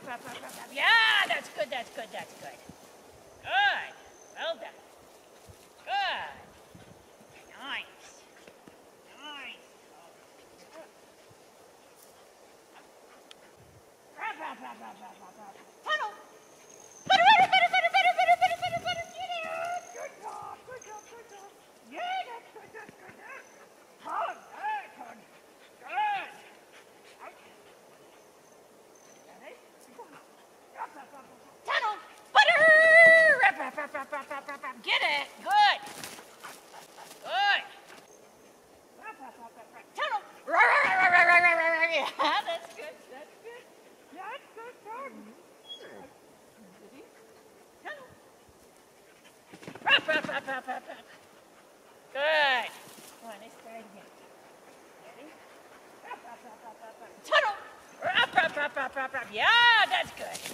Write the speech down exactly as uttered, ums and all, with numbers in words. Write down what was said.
up, up, up, up. Yeah, that's good, that's good, that's good. Good. Well done. Good. Nice. Nice. Up, up, up, up, up, up, up. Tunnel. Better, better, better, better, better, better, better, better, better. Get it. Good job, good job, good job. Yeah, that's good, that's good, that's good. Turn, there, turn. Good. Okay. Ready? Go on. Up, up, up, up, up. Tunnel. Butter. Up, up, up, up, up, up, up, up. Get it. Good. Good. Up, up, up, up, up. Tunnel. Yeah, that's good, that's good. That's good, turn. Ready? Tunnel. Up, up, up, up, up, up. Good. Come on, let's try it again. Ready? Up, up, up, up, up, up. Tunnel. Up, up, up, up, up, up. Yeah, that's good.